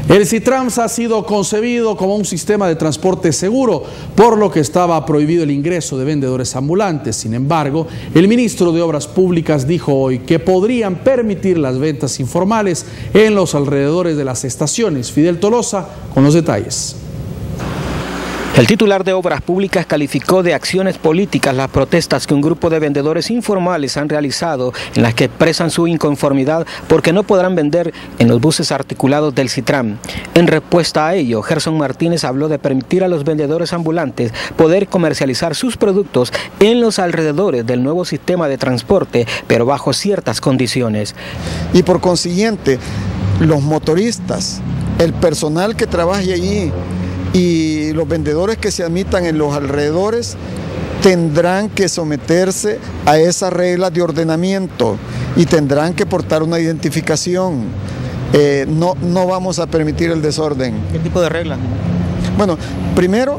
El Citrans ha sido concebido como un sistema de transporte seguro, por lo que estaba prohibido el ingreso de vendedores ambulantes. Sin embargo, el ministro de Obras Públicas dijo hoy que podrían permitir las ventas informales en los alrededores de las estaciones. Fidel Tolosa con los detalles. El titular de Obras Públicas calificó de acciones políticas las protestas que un grupo de vendedores informales han realizado, en las que expresan su inconformidad porque no podrán vender en los buses articulados del Citran. En respuesta a ello, Gerson Martínez habló de permitir a los vendedores ambulantes poder comercializar sus productos en los alrededores del nuevo sistema de transporte, pero bajo ciertas condiciones. Y por consiguiente, los motoristas, el personal que trabaje allí, y los vendedores que se admitan en los alrededores tendrán que someterse a esas reglas de ordenamiento y tendrán que portar una identificación. No vamos a permitir el desorden. ¿Qué tipo de reglas? Bueno, primero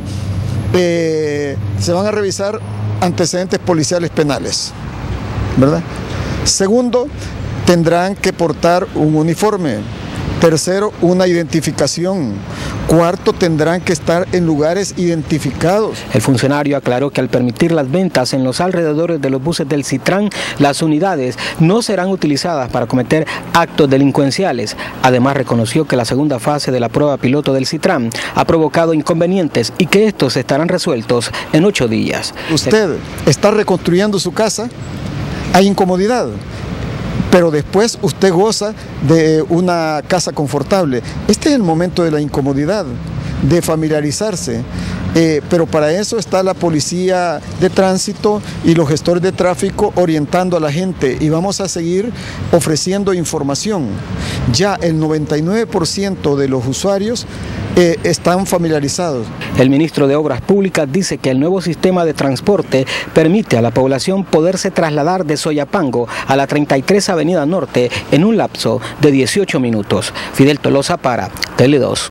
se van a revisar antecedentes policiales penales, ¿verdad? Segundo, tendrán que portar un uniforme. Tercero, una identificación. Cuarto, tendrán que estar en lugares identificados. El funcionario aclaró que al permitir las ventas en los alrededores de los buses del Citran, las unidades no serán utilizadas para cometer actos delincuenciales. Además, reconoció que la segunda fase de la prueba piloto del Citran ha provocado inconvenientes y que estos estarán resueltos en 8 días. Usted está reconstruyendo su casa, hay incomodidad, pero después usted goza de una casa confortable. Este es el momento de la incomodidad, de familiarizarse, pero para eso está la policía de tránsito y los gestores de tráfico orientando a la gente, y vamos a seguir ofreciendo información. Ya el 99% de los usuarios están familiarizados. El ministro de Obras Públicas dice que el nuevo sistema de transporte permite a la población poderse trasladar de Soyapango a la 33 Avenida Norte en un lapso de 18 minutos. Fidel Tolosa para Tele 2.